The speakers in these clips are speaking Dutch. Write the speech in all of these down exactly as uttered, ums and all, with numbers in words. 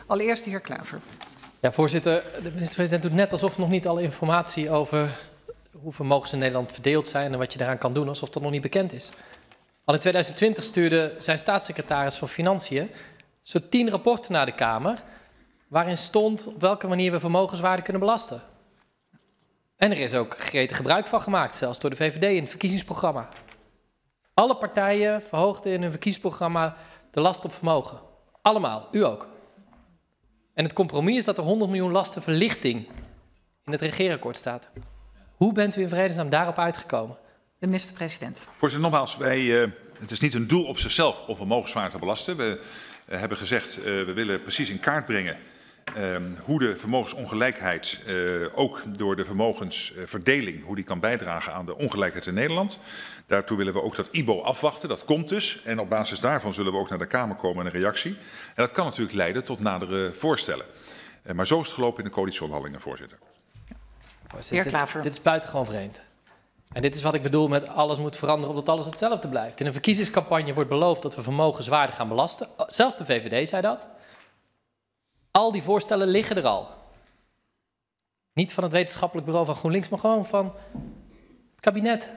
Allereerst de heer Klaver. Ja, voorzitter, de minister-president doet net alsof nog niet alle informatie over hoe vermogens in Nederland verdeeld zijn en wat je daaraan kan doen, alsof dat nog niet bekend is. Al in tweeduizend twintig stuurde zijn staatssecretaris van Financiën zo'n tien rapporten naar de Kamer, waarin stond op welke manier we vermogenswaarde kunnen belasten. En er is ook gretig gebruik van gemaakt, zelfs door de V V D in het verkiezingsprogramma. Alle partijen verhoogden in hun verkiezingsprogramma de last op vermogen. Allemaal, u ook. En het compromis is dat er honderd miljoen lastenverlichting in het regeerakkoord staat. Hoe bent u in vredesnaam daarop uitgekomen? De minister-president. Voorzitter, nogmaals, wij, uh, het is niet een doel op zichzelf om vermogenswaarde te belasten. We uh, hebben gezegd, uh, we willen precies in kaart brengen uh, hoe de vermogensongelijkheid, uh, ook door de vermogensverdeling, hoe die kan bijdragen aan de ongelijkheid in Nederland. Daartoe willen we ook dat I B O afwachten. Dat komt dus. En op basis daarvan zullen we ook naar de Kamer komen met een reactie. En dat kan natuurlijk leiden tot nadere voorstellen. Uh, maar zo is het gelopen in de coalitieonderhandelingen, voorzitter. Voorzitter, heer Klaver. Dit, dit is buitengewoon vreemd. En dit is wat ik bedoel met alles moet veranderen omdat alles hetzelfde blijft. In een verkiezingscampagne wordt beloofd dat we vermogenswaarde gaan belasten. Zelfs de V V D zei dat. Al die voorstellen liggen er al. Niet van het wetenschappelijk bureau van GroenLinks, maar gewoon van het kabinet.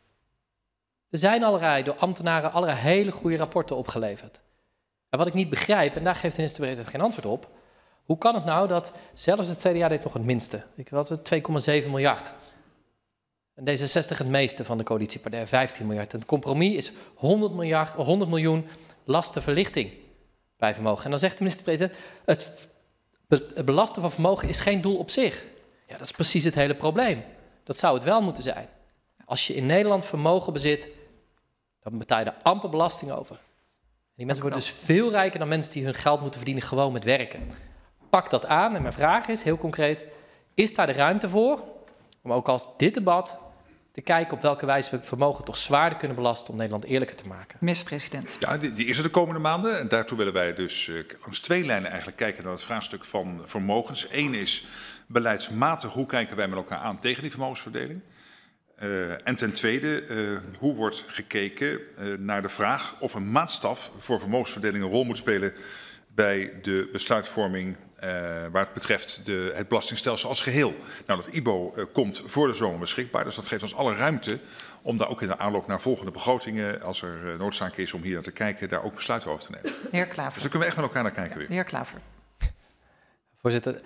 Er zijn allerlei door ambtenaren allerlei hele goede rapporten opgeleverd. En wat ik niet begrijp, en daar geeft de minister-president geen antwoord op. Hoe kan het nou dat zelfs het C D A deed nog het minste? Ik was het twee komma zeven miljard. En D zesenzestig het meeste van de coalitiepartijen, vijftien miljard. En het compromis is honderd, miljard, honderd miljoen lastenverlichting bij vermogen. En dan zegt de minister-president, het, het belasten van vermogen is geen doel op zich. Ja, dat is precies het hele probleem. Dat zou het wel moeten zijn. Als je in Nederland vermogen bezit, dan betaal je er amper belasting over. En die mensen worden dus veel rijker dan mensen die hun geld moeten verdienen gewoon met werken. Pak dat aan en mijn vraag is, heel concreet, is daar de ruimte voor om ook als dit debat te kijken op welke wijze we het vermogen toch zwaarder kunnen belasten om Nederland eerlijker te maken? Minister-president. Ja, die, die is er de komende maanden. En daartoe willen wij dus uh, langs twee lijnen eigenlijk kijken naar het vraagstuk van vermogens. Eén is beleidsmatig, hoe kijken wij met elkaar aan tegen die vermogensverdeling? Uh, en ten tweede, uh, hoe wordt gekeken uh, naar de vraag of een maatstaf voor vermogensverdeling een rol moet spelen bij de besluitvorming uh, waar het betreft de, het belastingstelsel als geheel. Nou, dat I B O uh, komt voor de zomer beschikbaar, dus dat geeft ons alle ruimte om daar ook in de aanloop naar volgende begrotingen, als er uh, noodzaak is om hier naar te kijken, daar ook besluiten over te nemen. Heer Klaver. Dus daar kunnen we echt met elkaar naar kijken weer. Heer Klaver. Voorzitter,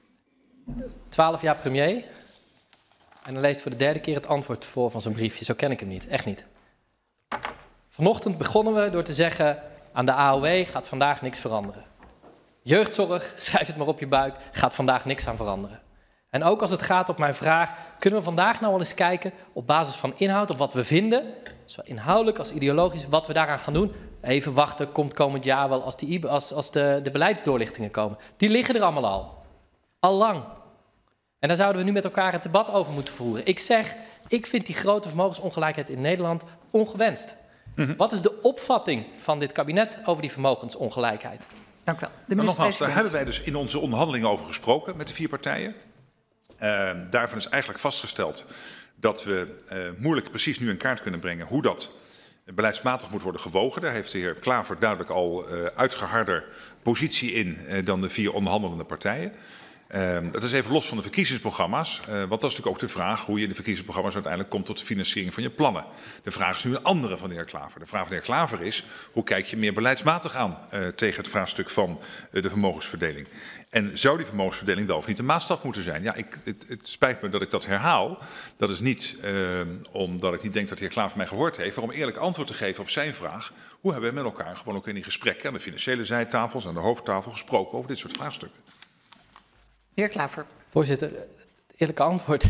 twaalf jaar premier en dan leest voor de derde keer het antwoord voor van zijn briefje. Zo ken ik hem niet, echt niet. Vanochtend begonnen we door te zeggen, aan de A O W gaat vandaag niks veranderen. Jeugdzorg, schrijf het maar op je buik, gaat vandaag niks aan veranderen. En ook als het gaat op mijn vraag, kunnen we vandaag nou wel eens kijken op basis van inhoud, op wat we vinden, zowel inhoudelijk als ideologisch, wat we daaraan gaan doen. Even wachten, komt komend jaar wel als, die, als, als de, de beleidsdoorlichtingen komen. Die liggen er allemaal al. Al lang. En daar zouden we nu met elkaar het debat over moeten voeren. Ik zeg, ik vind die grote vermogensongelijkheid in Nederland ongewenst. Mm-hmm. Wat is de opvatting van dit kabinet over die vermogensongelijkheid? Dank u wel. De maar nogmaals, daar hebben wij dus in onze onderhandelingen over gesproken met de vier partijen. Uh, daarvan is eigenlijk vastgesteld dat we uh, moeilijk precies nu in kaart kunnen brengen hoe dat beleidsmatig moet worden gewogen. Daar heeft de heer Klaver duidelijk al uh, uitgeharder positie in uh, dan de vier onderhandelende partijen. Uh, dat is even los van de verkiezingsprogramma's, uh, want dat is natuurlijk ook de vraag hoe je in de verkiezingsprogramma's uiteindelijk komt tot de financiering van je plannen. De vraag is nu een andere van de heer Klaver. De vraag van de heer Klaver is, hoe kijk je meer beleidsmatig aan uh, tegen het vraagstuk van uh, de vermogensverdeling? En zou die vermogensverdeling wel of niet een maatstaf moeten zijn? Ja, ik, het, het spijt me dat ik dat herhaal. Dat is niet uh, omdat ik niet denk dat de heer Klaver mij gehoord heeft, maar om eerlijk antwoord te geven op zijn vraag. Hoe hebben we met elkaar gewoon ook in die gesprekken aan de financiële zijtafels, aan de hoofdtafel gesproken over dit soort vraagstukken? Heer Klaver. Voorzitter, het eerlijke antwoord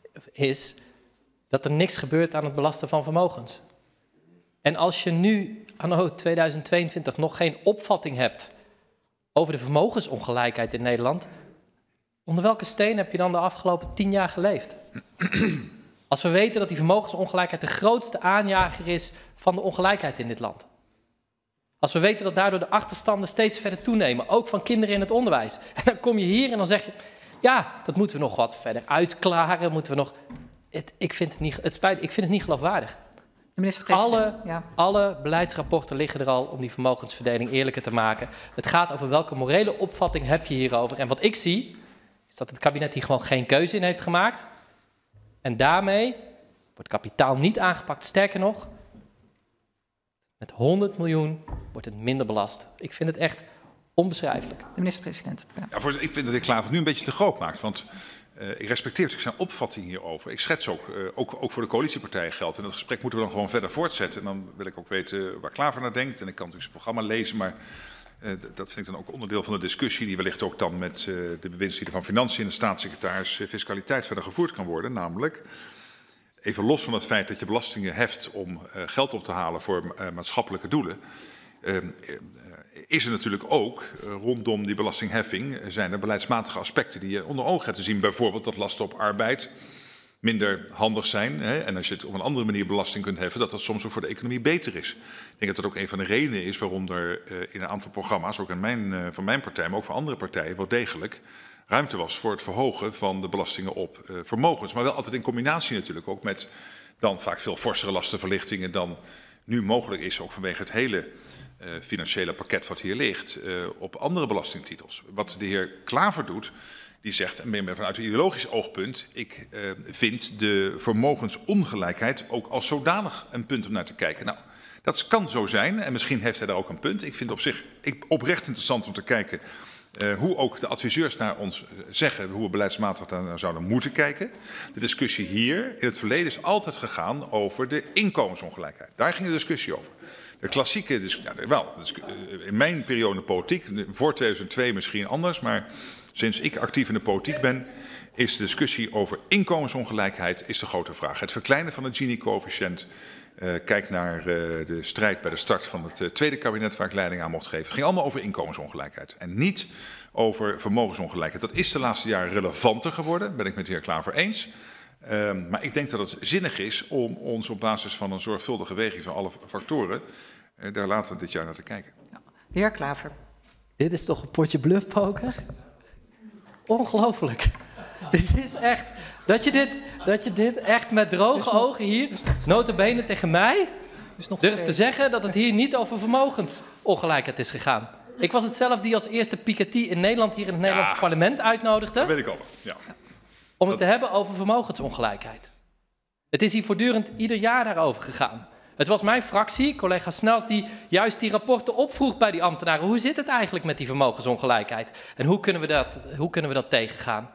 is dat er niks gebeurt aan het belasten van vermogens. En als je nu anno tweeduizend tweeëntwintig nog geen opvatting hebt over de vermogensongelijkheid in Nederland, onder welke steen heb je dan de afgelopen tien jaar geleefd? Als we weten dat die vermogensongelijkheid de grootste aanjager is van de ongelijkheid in dit land. Als we weten dat daardoor de achterstanden steeds verder toenemen, ook van kinderen in het onderwijs. En dan kom je hier en dan zeg je, ja, dat moeten we nog wat verder uitklaren, moeten we nog... Het, ik, vind het niet, het spijt, ik vind het niet geloofwaardig. De minister-president. Alle, ja. alle beleidsrapporten liggen er al om die vermogensverdeling eerlijker te maken. Het gaat over welke morele opvatting heb je hierover. En wat ik zie, is dat het kabinet hier gewoon geen keuze in heeft gemaakt. En daarmee wordt kapitaal niet aangepakt. Sterker nog, met honderd miljoen wordt het minder belast. Ik vind het echt onbeschrijfelijk. De minister-president. Ja. Ja, voorzitter, ik vind dat de heer Klaver nu een beetje te groot maakt. Want uh, ik respecteer natuurlijk zijn opvatting hierover. Ik schets ook, uh, ook, ook voor de coalitiepartijen geldt. En dat gesprek moeten we dan gewoon verder voortzetten. En dan wil ik ook weten waar Klaver naar denkt. En ik kan natuurlijk zijn programma lezen, maar uh, dat vind ik dan ook onderdeel van de discussie die wellicht ook dan met uh, de bewindslieden van Financiën en de staatssecretaris uh, Fiscaliteit verder gevoerd kan worden. Namelijk, even los van het feit dat je belastingen heft om uh, geld op te halen voor uh, maatschappelijke doelen. Uh, uh, is er natuurlijk ook uh, rondom die belastingheffing uh, zijn er beleidsmatige aspecten die je onder ogen hebt te zien. Bijvoorbeeld dat lasten op arbeid minder handig zijn. Hè? En als je het op een andere manier belasting kunt heffen, dat dat soms ook voor de economie beter is. Ik denk dat dat ook een van de redenen is waarom er uh, in een aantal programma's, ook in mijn, uh, van mijn partij, maar ook van andere partijen, wel degelijk ruimte was voor het verhogen van de belastingen op uh, vermogens. Maar wel altijd in combinatie natuurlijk ook met dan vaak veel forsere lastenverlichtingen dan nu mogelijk is, ook vanwege het hele uh, financiële pakket wat hier ligt, uh, op andere belastingtitels. Wat de heer Klaver doet, die zegt, en meer vanuit een ideologisch oogpunt, ik uh, vind de vermogensongelijkheid ook als zodanig een punt om naar te kijken. Nou, dat kan zo zijn en misschien heeft hij daar ook een punt. Ik vind op zich ik, oprecht interessant om te kijken Uh, hoe ook de adviseurs naar ons zeggen hoe we beleidsmatig daar naar zouden moeten kijken. De discussie hier in het verleden is altijd gegaan over de inkomensongelijkheid. Daar ging de discussie over. De klassieke discussie, ja, wel, in mijn periode politiek, voor tweeduizend twee misschien anders, maar sinds ik actief in de politiek ben, is de discussie over inkomensongelijkheid is de grote vraag. Het verkleinen van de Gini-coëfficiënt. Uh, kijk naar uh, de strijd bij de start van het uh, tweede kabinet waar ik leiding aan mocht geven. Het ging allemaal over inkomensongelijkheid en niet over vermogensongelijkheid. Dat is de laatste jaren relevanter geworden, ben ik met de heer Klaver eens. Uh, maar ik denk dat het zinnig is om ons op basis van een zorgvuldige weging van alle factoren uh, daar later dit jaar naar te kijken. Ja. De heer Klaver. Dit is toch een potje bluffpoker? Ongelooflijk. Dit is echt, dat je dit, dat je dit echt met droge ogen hier, nota bene tegen mij, durft te zeggen dat het hier niet over vermogensongelijkheid is gegaan. Ik was het zelf die als eerste Piketty in Nederland hier in het Nederlandse ja, parlement uitnodigde. Dat weet ik al. Ja. Om het te hebben over vermogensongelijkheid. Het is hier voortdurend ieder jaar daarover gegaan. Het was mijn fractie, collega Snels, die juist die rapporten opvroeg bij die ambtenaren. Hoe zit het eigenlijk met die vermogensongelijkheid? En hoe kunnen we dat, hoe kunnen we dat tegengaan?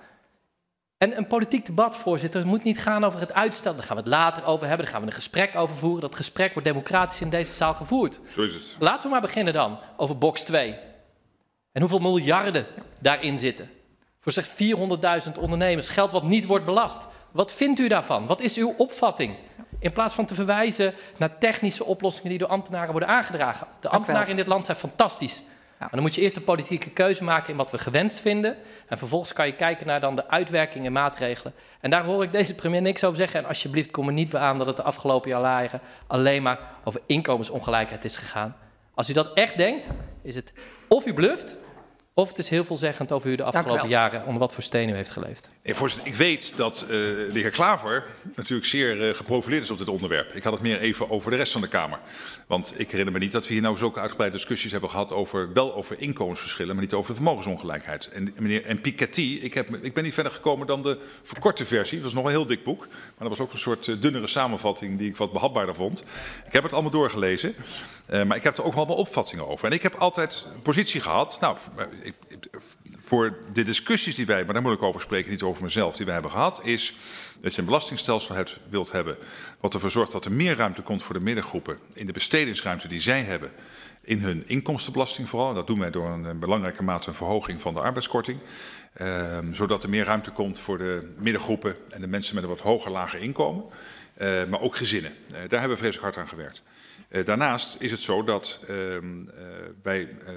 En een politiek debat, voorzitter, moet niet gaan over het uitstel. Daar gaan we het later over hebben, daar gaan we een gesprek over voeren. Dat gesprek wordt democratisch in deze zaal gevoerd. Zo is het. Laten we maar beginnen dan over box twee. En hoeveel miljarden daarin zitten. Voor slechts vierhonderdduizend ondernemers, geld wat niet wordt belast. Wat vindt u daarvan? Wat is uw opvatting? In plaats van te verwijzen naar technische oplossingen die door ambtenaren worden aangedragen. De ambtenaren in dit land zijn fantastisch. Ja. Maar dan moet je eerst een politieke keuze maken in wat we gewenst vinden. En vervolgens kan je kijken naar dan de uitwerking en maatregelen. En daar hoor ik deze premier niks over zeggen. En alsjeblieft kom er niet bij aan dat het de afgelopen jaren alleen maar over inkomensongelijkheid is gegaan. Als u dat echt denkt, is het of u bluft, of het is heel veelzeggend over u de afgelopen jaren onder wat voor steen u heeft geleefd. Nee, voorzitter, ik weet dat uh, de heer Klaver natuurlijk zeer uh, geprofileerd is op dit onderwerp. Ik had het meer even over de rest van de Kamer. Want ik herinner me niet dat we hier nou zulke uitgebreide discussies hebben gehad over, wel over inkomensverschillen, maar niet over de vermogensongelijkheid. En meneer en Piketty, ik, heb, ik ben niet verder gekomen dan de verkorte versie. Dat was nog een heel dik boek, maar dat was ook een soort uh, dunnere samenvatting die ik wat behapbaarder vond. Ik heb het allemaal doorgelezen, uh, maar ik heb er ook wel mijn opvattingen over. En ik heb altijd een positie gehad, nou, ik, voor de discussies die wij, maar daar moet ik over spreken, niet over mezelf, die wij hebben gehad, is dat je een belastingstelsel hebt, wilt hebben wat ervoor zorgt dat er meer ruimte komt voor de middengroepen in de bestedingsruimte die zij hebben in hun inkomstenbelasting vooral. En dat doen wij door een, een belangrijke mate een verhoging van de arbeidskorting. Uh, zodat er meer ruimte komt voor de middengroepen en de mensen met een wat hoger, lager inkomen. Uh, maar ook gezinnen. Uh, daar hebben we vreselijk hard aan gewerkt. Uh, daarnaast is het zo dat uh, uh, wij uh,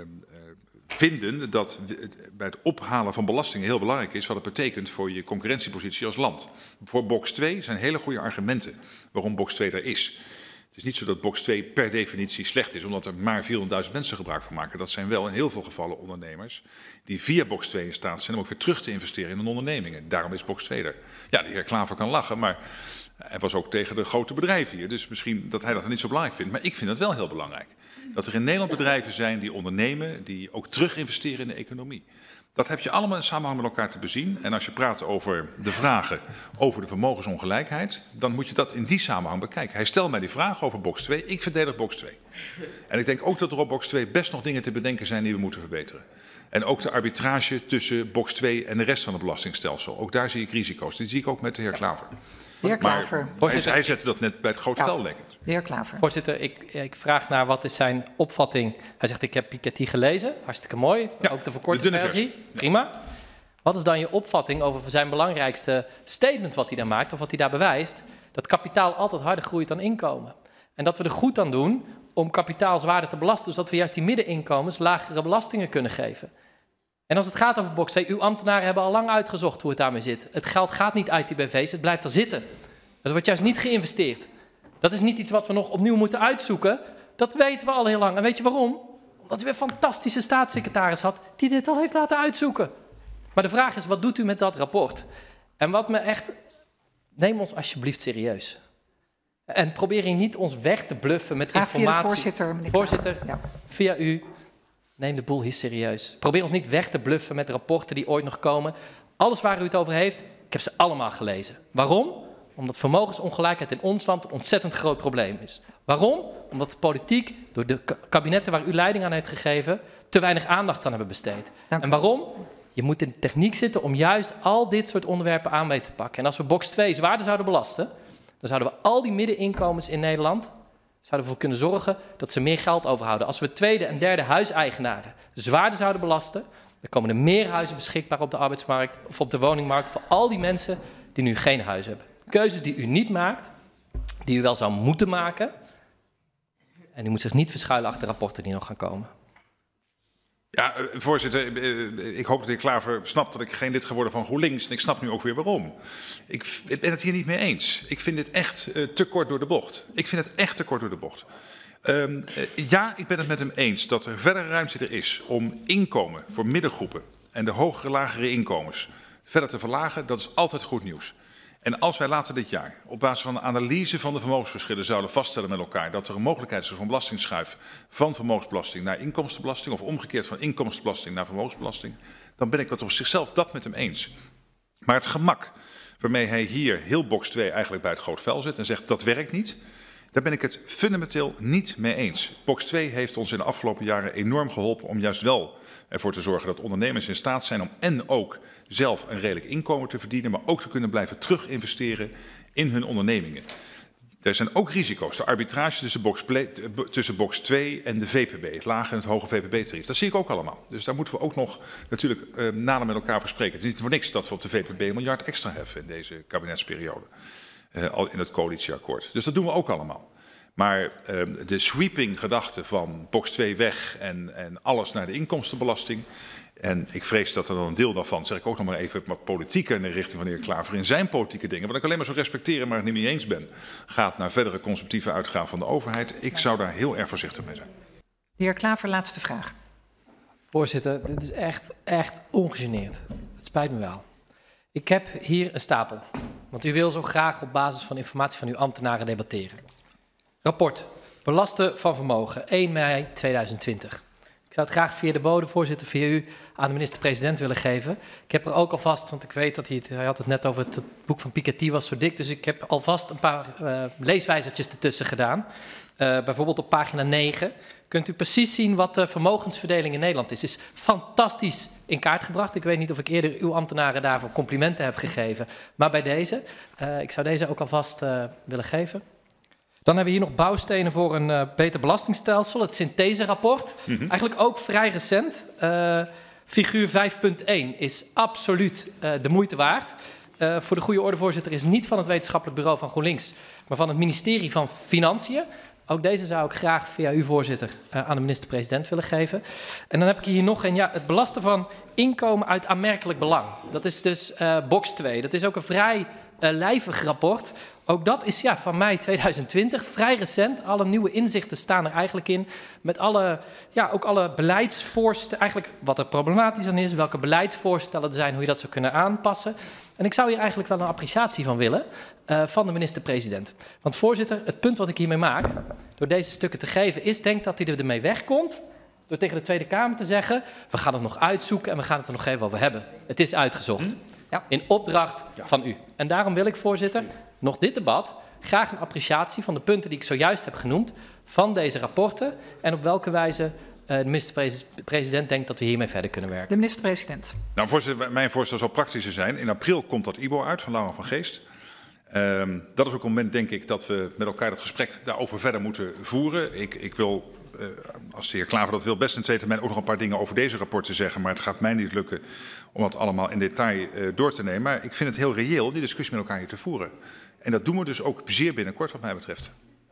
vinden dat bij het ophalen van belastingen heel belangrijk is wat het betekent voor je concurrentiepositie als land. Voor box twee zijn hele goede argumenten waarom box twee er is. Het is niet zo dat box twee per definitie slecht is, omdat er maar vierhonderdduizend mensen gebruik van maken. Dat zijn wel in heel veel gevallen ondernemers die via box twee in staat zijn om ook weer terug te investeren in hun ondernemingen. Daarom is box twee er. Ja, de heer Klaver kan lachen, maar hij was ook tegen de grote bedrijven hier. Dus misschien dat hij dat niet zo belangrijk vindt. Maar ik vind dat wel heel belangrijk. Dat er in Nederland bedrijven zijn die ondernemen, die ook terug investeren in de economie. Dat heb je allemaal in samenhang met elkaar te bezien. En als je praat over de vragen over de vermogensongelijkheid, dan moet je dat in die samenhang bekijken. Hij stelt mij die vraag over box twee. Ik verdedig box twee. En ik denk ook dat er op box twee best nog dingen te bedenken zijn die we moeten verbeteren. En ook de arbitrage tussen box twee en de rest van het belastingstelsel. Ook daar zie ik risico's. Die zie ik ook met de heer Klaver. De heer Klaver. Maar hij, hij zette dat net bij het groot vel, denk ik. De heer Klaver. Voorzitter, ik, ik vraag naar wat is zijn opvatting. Hij zegt, ik heb Piketty gelezen. Hartstikke mooi. Ja, ook de verkorte de versie. versie. Prima. Wat is dan je opvatting over zijn belangrijkste statement wat hij daar maakt, of wat hij daar bewijst? Dat kapitaal altijd harder groeit dan inkomen. En dat we er goed aan doen om kapitaal zwaarder te belasten, zodat we juist die middeninkomens lagere belastingen kunnen geven. En als het gaat over box twee, uw ambtenaren hebben al lang uitgezocht hoe het daarmee zit. Het geld gaat niet uit die B V's, het blijft er zitten. Er wordt juist niet geïnvesteerd. Dat is niet iets wat we nog opnieuw moeten uitzoeken. Dat weten we al heel lang. En weet je waarom? Omdat u een fantastische staatssecretaris had die dit al heeft laten uitzoeken. Maar de vraag is, wat doet u met dat rapport? En wat me echt... Neem ons alsjeblieft serieus. En probeer hier niet ons weg te bluffen met Graag informatie. via de voorzitter, meneer Voorzitter, ja. via u, neem de boel hier serieus. Probeer ons niet weg te bluffen met rapporten die ooit nog komen. Alles waar u het over heeft, ik heb ze allemaal gelezen. Waarom? Omdat vermogensongelijkheid in ons land een ontzettend groot probleem is. Waarom? Omdat de politiek, door de kabinetten waar u leiding aan heeft gegeven, te weinig aandacht aan hebben besteed. Dank en waarom? Je moet in de techniek zitten om juist al dit soort onderwerpen aan mee te pakken. En als we box twee zwaarder zouden belasten, dan zouden we al die middeninkomens in Nederland, zouden we ervoor kunnen zorgen dat ze meer geld overhouden. Als we tweede en derde huiseigenaren zwaarder zouden belasten, dan komen er meer huizen beschikbaar op de arbeidsmarkt of op de woningmarkt voor al die mensen die nu geen huis hebben. Keuzes die u niet maakt, die u wel zou moeten maken. En u moet zich niet verschuilen achter rapporten die nog gaan komen. Ja, voorzitter, ik hoop dat de heer Klaver snapt dat ik geen lid geworden van GroenLinks. En ik snap nu ook weer waarom. Ik, ik ben het hier niet mee eens. Ik vind dit echt uh, te kort door de bocht. Ik vind het echt te kort door de bocht. Um, uh, ja, ik ben het met hem eens dat er verdere ruimte er is om inkomen voor middengroepen en de hogere, lagere inkomens verder te verlagen. Dat is altijd goed nieuws. En als wij later dit jaar op basis van een analyse van de vermogensverschillen zouden vaststellen met elkaar dat er een mogelijkheid is voor een belastingschuif van vermogensbelasting naar inkomstenbelasting of omgekeerd van inkomstenbelasting naar vermogensbelasting, dan ben ik het op zichzelf dat met hem eens. Maar het gemak waarmee hij hier heel box twee eigenlijk bij het groot vel zet en zegt dat werkt niet, daar ben ik het fundamenteel niet mee eens. box twee heeft ons in de afgelopen jaren enorm geholpen om juist wel ervoor te zorgen dat ondernemers in staat zijn om en ook zelf een redelijk inkomen te verdienen, maar ook te kunnen blijven terug investeren in hun ondernemingen. Er zijn ook risico's. De arbitrage tussen box, tussen box twee en de V P B, het lage en het hoge V P B-tarief. Dat zie ik ook allemaal. Dus daar moeten we ook nog natuurlijk uh, nader met elkaar verspreken. Het is niet voor niks dat we op de V P B een miljard extra heffen in deze kabinetsperiode. Uh, al in het coalitieakkoord. Dus dat doen we ook allemaal. Maar uh, de sweeping gedachte van box twee weg en, en alles naar de inkomstenbelasting. En ik vrees dat er dan een deel daarvan, zeg ik ook nog maar even wat politieke in de richting van de heer Klaver in zijn politieke dingen, wat ik alleen maar zo respecteren, maar het niet mee eens ben, gaat naar verdere consumptieve uitgaven van de overheid. Ik zou daar heel erg voorzichtig mee zijn. De heer Klaver, laatste vraag. Voorzitter, dit is echt, echt ongegeneerd. Het spijt me wel. Ik heb hier een stapel, want u wil zo graag op basis van informatie van uw ambtenaren debatteren. Rapport, belasten van vermogen, één mei tweeduizend twintig. Ik zou het graag via de bode, voorzitter, via u aan de minister-president willen geven. Ik heb er ook alvast, want ik weet dat hij, het, hij had het net over het, het boek van Piketty was zo dik, dus ik heb alvast een paar uh, leeswijzertjes ertussen gedaan. Uh, bijvoorbeeld op pagina negen kunt u precies zien wat de vermogensverdeling in Nederland is. Is fantastisch in kaart gebracht. Ik weet niet of ik eerder uw ambtenaren daarvoor complimenten heb gegeven, maar bij deze, uh, ik zou deze ook alvast uh, willen geven. Dan hebben we hier nog bouwstenen voor een uh, beter belastingstelsel. Het syntheserapport. Mm-hmm. Eigenlijk ook vrij recent. Uh, figuur vijf punt één is absoluut uh, de moeite waard. Uh, voor de goede orde, voorzitter, is niet van het wetenschappelijk bureau van GroenLinks, maar van het ministerie van Financiën. Ook deze zou ik graag via u, voorzitter, uh, aan de minister-president willen geven. En dan heb ik hier nog een, ja, het belasten van inkomen uit aanmerkelijk belang. Dat is dus uh, box twee. Dat is ook een vrij uh, lijvig rapport. Ook dat is ja, van mei tweeduizend twintig, vrij recent. Alle nieuwe inzichten staan er eigenlijk in. Met alle, ja, ook alle beleidsvoorstellen, eigenlijk wat er problematisch aan is, welke beleidsvoorstellen er zijn, hoe je dat zou kunnen aanpassen. En ik zou hier eigenlijk wel een appreciatie van willen uh, van de minister-president. Want voorzitter, het punt wat ik hiermee maak, door deze stukken te geven, is denk dat hij er ermee wegkomt door tegen de Tweede Kamer te zeggen, we gaan het nog uitzoeken en we gaan het er nog even over hebben. Het is uitgezocht. Ja. In opdracht ja. van u. En daarom wil ik, voorzitter, nog dit debat graag een appreciatie van de punten die ik zojuist heb genoemd van deze rapporten en op welke wijze uh, de minister-president denkt dat we hiermee verder kunnen werken. De minister-president. Nou, voorzitter, mijn voorstel zal praktischer zijn. In april komt dat I B O uit van Laura van Geest. Um, dat is ook een moment, denk ik, dat we met elkaar dat gesprek daarover verder moeten voeren. Ik, ik wil, uh, als de heer Klaver dat wil, best in tweede termijn ook nog een paar dingen over deze rapporten zeggen. Maar het gaat mij niet lukken om dat allemaal in detail uh, door te nemen. Maar ik vind het heel reëel die discussie met elkaar hier te voeren. En dat doen we dus ook zeer binnenkort wat mij betreft.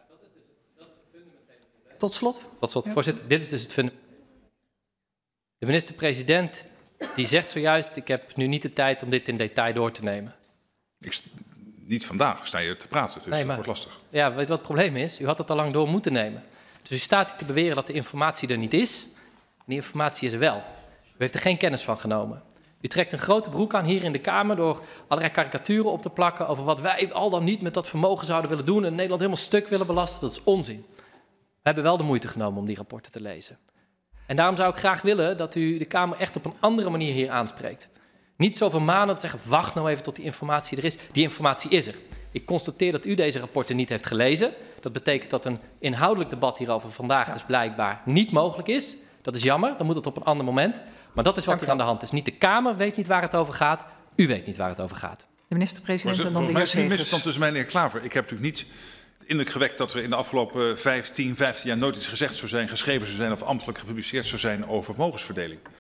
Tot slot. Tot slot. Ja. Voorzitter, dit is dus het fundament. De minister-president die zegt zojuist, ik heb nu niet de tijd om dit in detail door te nemen. Ik, niet vandaag sta je te praten, dus nee, maar, dat wordt lastig. Ja, weet je wat het probleem is? U had het al lang door moeten nemen. Dus u staat hier te beweren dat de informatie er niet is. En die informatie is er wel. U heeft er geen kennis van genomen. U trekt een grote broek aan hier in de Kamer door allerlei karikaturen op te plakken over wat wij al dan niet met dat vermogen zouden willen doen en Nederland helemaal stuk willen belasten. Dat is onzin. We hebben wel de moeite genomen om die rapporten te lezen. En daarom zou ik graag willen dat u de Kamer echt op een andere manier hier aanspreekt. Niet zo vermanen te zeggen, wacht nou even tot die informatie er is. Die informatie is er. Ik constateer dat u deze rapporten niet heeft gelezen. Dat betekent dat een inhoudelijk debat hierover vandaag ja. dus blijkbaar niet mogelijk is. Dat is jammer, dan moet het op een ander moment. Maar dat is wat er aan de hand is. Niet de Kamer weet niet waar het over gaat. U weet niet waar het over gaat. De minister-president en dan de heer Segers. Volgens mij is er een Segers. misverstand tussen mij en de heer Klaver. Ik heb natuurlijk niet de indruk gewekt dat er in de afgelopen vijftien, vijftien jaar nooit iets gezegd zou zijn, geschreven zou zijn of ambtelijk gepubliceerd zou zijn over vermogensverdeling.